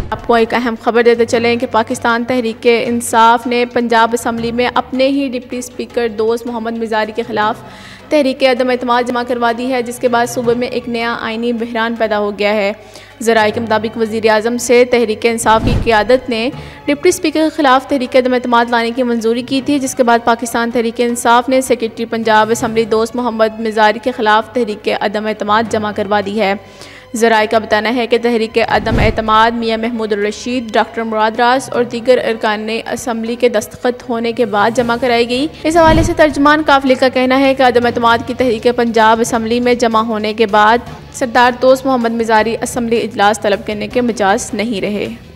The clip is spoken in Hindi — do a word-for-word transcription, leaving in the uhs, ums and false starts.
आपको एक अहम खबर देते चलें कि पाकिस्तान तहरीक इंसाफ ने पंजाब असम्बली में अपने ही डिप्टी स्पीकर दोस्त मोहम्मद मिज़ारी के ख़िलाफ़ तहरीक अदम एतमाद जमा करवा दी है, जिसके बाद सूबे में एक नया आइनी बहरान पैदा हो गया है। ज़राए के मुताबिक वज़ीर आज़म से तहरीक इंसाफ की क़यादत ने डिप्टी स्पीकर के ख़िलाफ़ तहरीक अदम एतमाद लाने की मंजूरी की थी, जिसके बाद पाकिस्तान तहरीक इंसाफ ने सेक्रेटरी पंजाब असम्बली दोस्त मोहम्मद मिज़ारी के ख़िलाफ़ तहरीक अदम एतमाद जमा करवा दी है। ज़राए का बताना है कि तहरीक अदम एतमाद मियाँ महमूद रशीद, डॉक्टर मुराद रास और दीगर अरकान असम्बली के दस्तखत होने के बाद जमा कराई गई। इस हवाले से तर्जुमान काफ़िले का कहना है कि अदम एतमाद की तहरीक पंजाब असम्बली में जमा होने के बाद सरदार दोस्त मोहम्मद मिज़ारी असम्बली इजलास तलब करने के मिजाज नहीं रहे।